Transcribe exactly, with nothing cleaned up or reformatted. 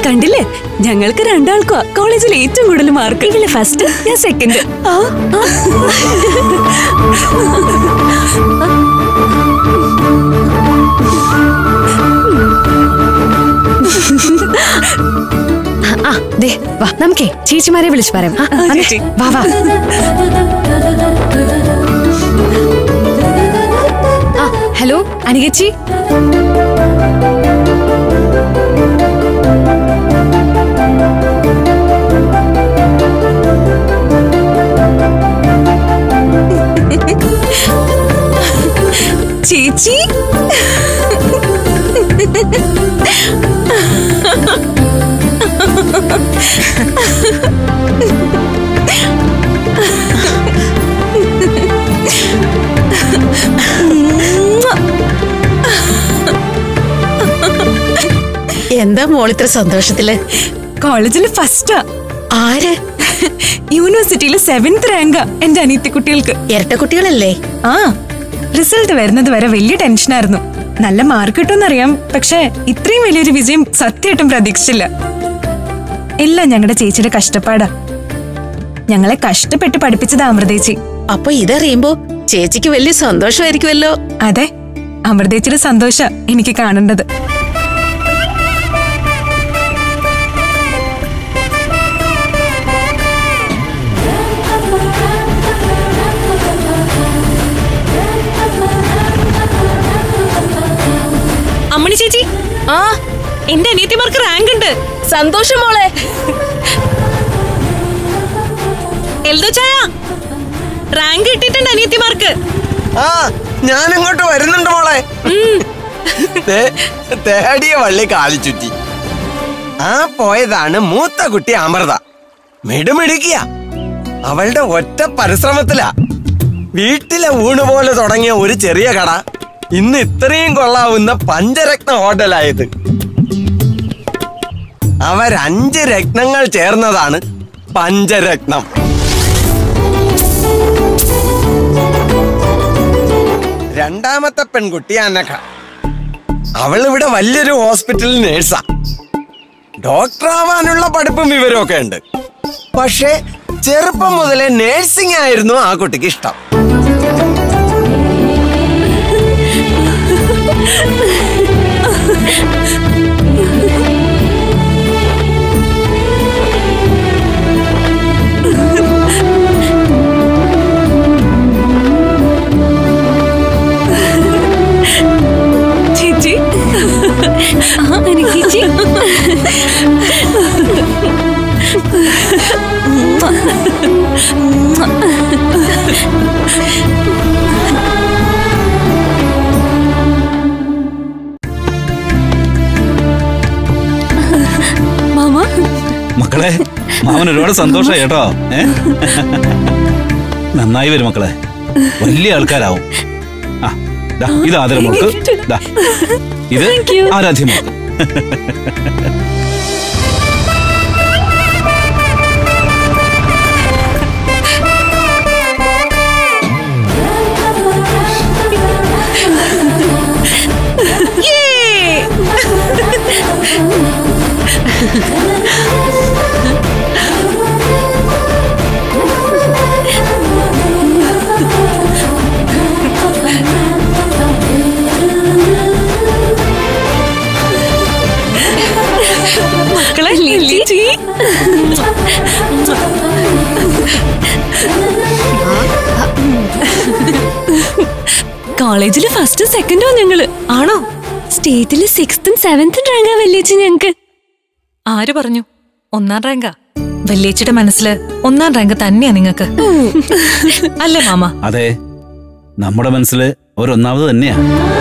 കണ്ടില്ലേ, ഞങ്ങൾക്ക് രണ്ടാൾക്കോ കോളേജിൽ ഏറ്റവും കൂടുതൽ മാർക്ക്. ഇവള് ഫസ്റ്റ്, ഞാൻ സെക്കൻഡ്. ആ ദേ വാ, നമുക്കേ ചേച്ചിമാരെ വിളിച്ചു പറയാം. വാ വാ. ആ ഹലോ അനികച്ചി. ചേച്ചി എന്താ മോളിത്ര സന്തോഷത്തില്? കോളേജില് ഫസ്റ്റാ. ആര്? യൂണിവേഴ്സിറ്റിയില് സെവൻത് റാങ്കാ എന്റെ അനിയത്തി കുട്ടികൾക്ക്. ഇരട്ട കുട്ടികളല്ലേ? ആ, റിസൾട്ട് വരുന്നത് വരെ വലിയ ടെൻഷനായിരുന്നു. നല്ല മാർക്ക് കിട്ടുമെന്നറിയാം, പക്ഷെ ഇത്രയും വലിയൊരു വിജയം സത്യമായിട്ടും പ്രതീക്ഷിച്ചില്ല. എല്ലാം ഞങ്ങളുടെ ചേച്ചിയുടെ കഷ്ടപ്പാടാ. ഞങ്ങളെ കഷ്ടപ്പെട്ട് പഠിപ്പിച്ചതാ അമൃതേച്ചി. അപ്പൊ ഇതറിയുമ്പോ ചേച്ചിക്ക് വലിയ സന്തോഷമായിരിക്കുമല്ലോ. അതെ, അമൃതേച്ചിയുടെ സന്തോഷ എനിക്ക് കാണേണ്ടത്. അമ്മണി ചേച്ചി, ആ എന്റെ അനിയത്തിമാർക്ക് റാങ്ക് ഉണ്ട്. സന്തോഷം മോളെ. എൽദോ ചായ, റാങ്ക് കിട്ടിയിട്ടുണ്ട് അനിയത്തിമാർക്ക്. ആ ഞാൻ അങ്ങോട്ട് വരുന്നുണ്ട് മോളെ. തേടിയ വള്ളി കാലി ചുറ്റി. ആ പോയതാണ് മൂത്ത കുട്ടി അമൃത. മിടുമിടുക്കിയ. അവളുടെ ഒറ്റ പരിശ്രമത്തിലാ വീട്ടിലെ ഊണ് പോലെ തുടങ്ങിയ ഒരു ചെറിയ കട ഇന്ന് ഇത്രയും കൊള്ളാവുന്ന പഞ്ചരത്ന ഹോട്ടലായത്. അവരഞ്ച് രത്നങ്ങൾ ചേർന്നതാണ് പഞ്ചരത്നം. രണ്ടാമത്തെ പെൺകുട്ടി അനഘ. അവൾ ഇവിടെ വലിയൊരു ഹോസ്പിറ്റലിൽ നേഴ്സാ. ഡോക്ടറാവാനുള്ള പഠിപ്പും വിവരമൊക്കെ ഉണ്ട്. പക്ഷേ ചെറുപ്പം മുതലേ നേഴ്സിംഗ് ആയിരുന്നു ആ കുട്ടിക്ക് ഇഷ്ടം. ചേച്ചി, ചേച്ചി മാമ. മക്കളെ, മാമന് ഒരുപാട് സന്തോഷമായി കേട്ടോ. ഏ നന്നായി വരും മക്കളെ, വലിയ ആൾക്കാരാവും. ആ ഇത് ആദരമോൾക്ക്, ഇത് ആരാധ്യമോൾക്ക്. മക്കളെ, ലില്ലി കോളേജില് ഫസ്റ്റ് സെക്കൻഡോ ഞങ്ങള്. ആണോ? സ്റ്റേറ്റില് സിക്സ്തും സെവൻത്തും റാങ്കാ വല്യേച്ചി ഞങ്ങക്ക്. ആര് പറഞ്ഞു ഒന്നാം റാങ്കാ? വല്യേച്ചിയുടെ മനസ്സില് ഒന്നാം റാങ്ക് തന്നെയാ നിങ്ങക്ക്, അല്ലേ മാമ? അതെ, നമ്മുടെ മനസ്സില് ഒരൊന്നാമത് തന്നെയാ.